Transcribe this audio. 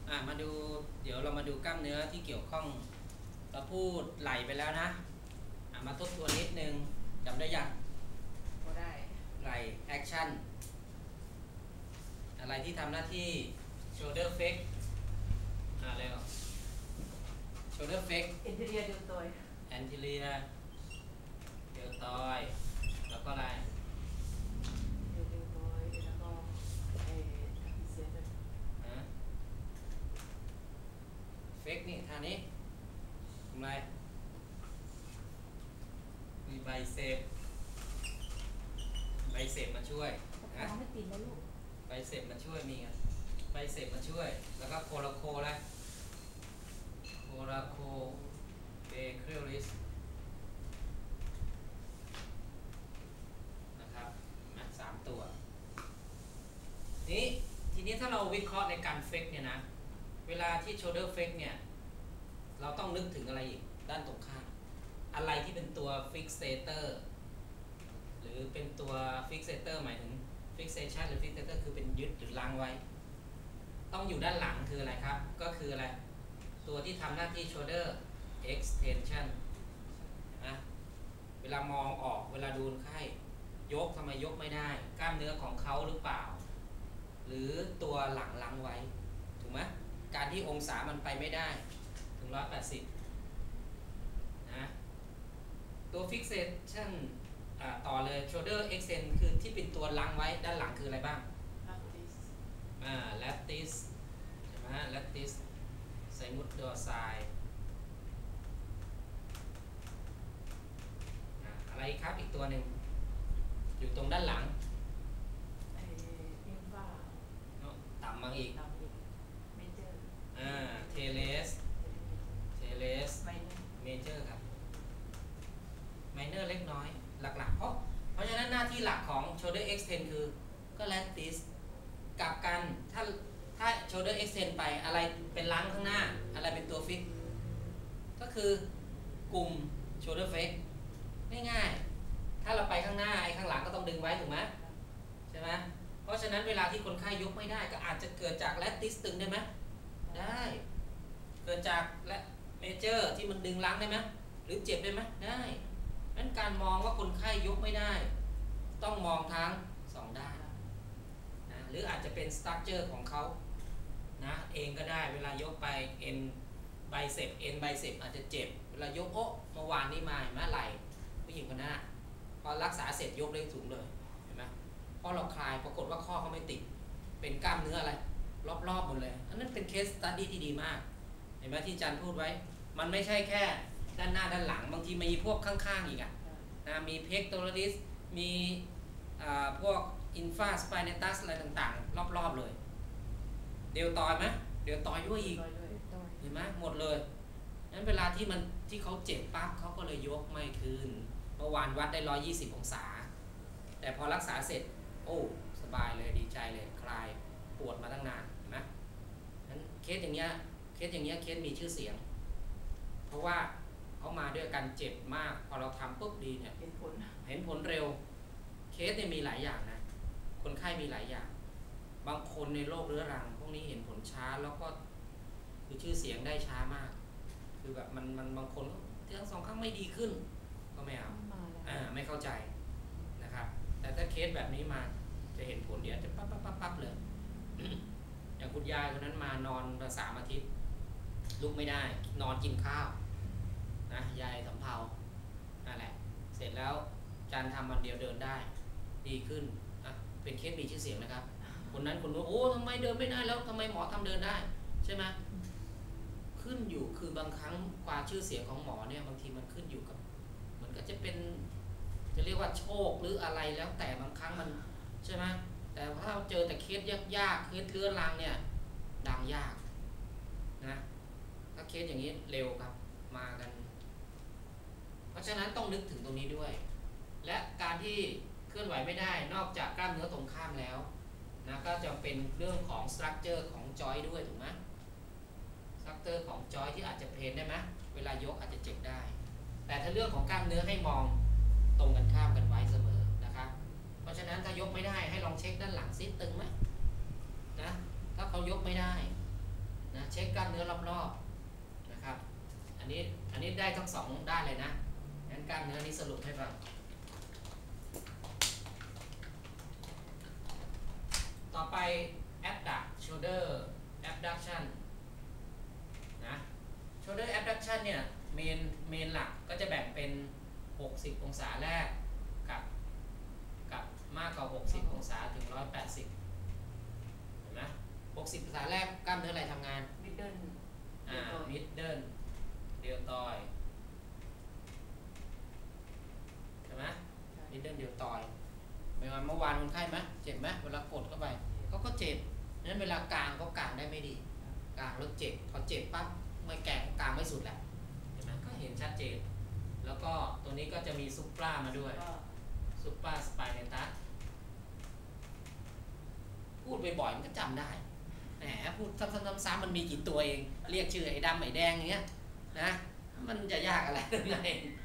มาดูเดี๋ยวเรามาดูกล้ามเนื้อที่เกี่ยวข้องเราพูดไหลไปแล้วนะมาทบทวนนิดนึงจำได้ยังก็ได้ไหลแอคชั่นอะไรที่ทำหน้าที่ shoulder flex เร็ว shoulder flex anterior deltoid anterior deltoid แล้วก็อะไร deltoid แล้วก็trapezius flex นี่ท่านี้ทำไรมีไบเซปมาช่วยนะไม่ติดนะลูกไบเซปมาช่วยมีไงไบเซปมาช่วยแล้วก็โคลาโคอะไรโคลาโคเบเคิลลิสนะครับสามตัวนี้ทีนี้ถ้าเราวิเคราะห์ในการเฟกเนี่ยนะเวลาที่ shoulder flex เนี่ยเราต้องนึกถึงอะไรอีกด้านตรงข้ามอะไรที่เป็นตัว fixator หรือเป็นตัว fixator หมายถึง fixation หรือ fixator คือเป็นยึดหรือล้างไว้ต้องอยู่ด้านหลังคืออะไรครับก็คืออะไรตัวที่ทำหน้าที่ shoulder extension นะเวลามองออกเวลาดูคนไข้ยกทำไมยกไม่ได้กล้ามเนื้อของเขาหรือเปล่าหรือตัวหลังล้างไว้ถูกไหมการที่องศามันไปไม่ได้ถึง180นะตัว fixation ต่อเลย shoulder extend คือที่เป็นตัวล้างไว้ด้านหลังคืออะไรบ้างlattice ใช่ไหม lattice ไซมุสดอร์ไซอะไรครับอีกตัวหนึ่งอยู่ตรงด้านหลังต่ำมาอีกเทเลสเมเจอร์ครับไมเนอร์เล็กน้อยหลักๆเพราะฉะนั้นหน้าที่หลักของ shoulder extend คือก็ lattice กลับกันถ้า shoulder extend ไปอะไรเป็นล้างข้างหน้าอะไรเป็นตัวฟิกก็คือกลุ่ม shoulder flex ง่ายๆถ้าเราไปข้างหน้าไอ้ข้างหลังก็ต้องดึงไว้ถูกไหมใช่ไหมเพราะฉะนั้นเวลาที่คนไข้ยกไม่ได้ก็อาจจะเกิดจาก lattice ตึงได้ไหมได้เกิดจากและเมเจอร์ที่มันดึงล้างได้ไหมหรือเจ็บได้ไหมได้นั้นการมองว่าคนไข้ยกไม่ได้ต้องมองทั้ง2ด้านนะหรืออาจจะเป็นสตรัคเจอร์ของเขานะเองก็ได้เวลายกไปเอ็นไบเซปอาจจะเจ็บเวลายกเมื่อวานนี้มาเห็นไหมไหล่ผู้หญิงคนนั้นพอรักษาเสร็จยกได้สูงเลยเห็นไหมพอเราคลายปรากฏว่าข้อเขาไม่ติดเป็นกล้ามเนื้ออะไรรอบๆหมดเลยอันนั้นเป็นเคสสตั๊ดดี้ที่ดีมากเห็นไหมที่อาจารย์พูดไว้มันไม่ใช่แค่ด้านหน้าด้านหลังบางทีมีพวกข้างๆอีกนะมีเพกโตรลิสมีพวกอินฟาสไปเนตัสอะไรต่างๆรอบๆเลยเดลตอยไหมเดลตอยด้วยอีกเห็นไหมหมดเลยนั้นเวลาที่เขาเจ็บปั๊บเขาก็เลยยกไม่ขึ้นเมื่อวานวัดได้120องศาแต่พอรักษาเสร็จโอ้สบายเลยดีใจเลยคลายปวดมาตั้งนานเห็นไหมนั้นเคสอย่างเงี้ยเคสมีชื่อเสียงเพราะว่าเขามาด้วยการเจ็บมากพอเราทำปุ๊บดีเนี่ยเห็นผลเร็วเคสเนี่ยมีหลายอย่างนะคนไข้มีหลายอย่างบางคนในโรคเรื้อรังพวกนี้เห็นผลช้าแล้วก็คือชื่อเสียงได้ช้ามากคือแบบมันบางคนทั้ง2 ครั้งไม่ดีขึ้นก็ไม่เอาไม่เข้าใจนะครับแต่ถ้าเคสแบบนี้มาจะเห็นผลเดี๋ยวจะปั๊บเลย อย่างคุณยายคนนั้นมานอนมา3 อาทิตย์ลุกไม่ได้นอนกินข้าวนะยายสำเภานั่นแหละเสร็จแล้วอาจารย์ทำวันเดียวเดินได้ดีขึ้นเป็นเคสมีชื่อเสียงนะครับคนนั้นคนนู้นโอ้ทำไมเดินไม่ได้แล้วทำไมหมอทำเดินได้ใช่ไหมขึ้นอยู่คือบางครั้งความชื่อเสียงของหมอเนี่ยบางทีมันขึ้นอยู่กับมันก็จะเป็นจะเรียกว่าโชคหรืออะไรแล้วแต่บางครั้งมันใช่ไหมแต่ถ้าเจอแต่เคสยากเคสเรื้อรังเนี่ยดังยากนะถ้าเคสอย่างนี้เร็วครับมากันเพราะฉะนั้นต้องนึกถึงตรงนี้ด้วยและการที่เคลื่อนไหวไม่ได้นอกจากกล้ามเนื้อตรงข้ามแล้วนะก็จะเป็นเรื่องของสตรัคเจอร์ของจอยด้วยถูกไหมสตรัคเจอร์ของจอยที่อาจจะเพนได้ไหมเวลายกอาจจะเจ็บได้แต่ถ้าเรื่องของกล้ามเนื้อให้มองตรงกันข้ามกันไว้เสมอนะครับเพราะฉะนั้นถ้ายกไม่ได้ให้ลองเช็คด้านหลังซิตึงไหมนะถ้าเขายกไม่ได้นะเช็คกล้ามเนื้อรอบๆนะครับอันนี้ได้ทั้งสองด้านเลยนะงั้นกล้ามเนื้อนี้สรุปให้ฟังต่อไป abduct shoulder abduction นะ shoulder abduction เนี่ยเมนหลักก็จะแบ่งเป็น60องศาแรกกับมากกว่า60องศาถึง180เห็นไหม60องศาแรกกล้ามเนื้ออะไรทำงานมิดเดิลมิดเดิลเดลตอยใช่ไหมมิดเดิลเดลตอยเมื่อวานคนไข้ไหมเจ็บไหมเวลากดเข้าไปเขาก็เจ็บนั้นเวลากางเขากางได้ไม่ดีกางแล้วเจ็บพอเจ็บปั๊บไม่แกะกางไม่สุดแหละเห็นไหมก็เห็นชัดเจนแล้วก็ตัวนี้ก็จะมีซุปปรามาด้วยก็ซุปปราสไปเนตัสพูดบ่อยๆมันก็จำได้แหมพูดซ้ำๆมันมีกี่ตัวเองเรียกชื่อไอ้ดำไอ้แดงอย่างเงี้ยนะมันจะยากอะไรยังไง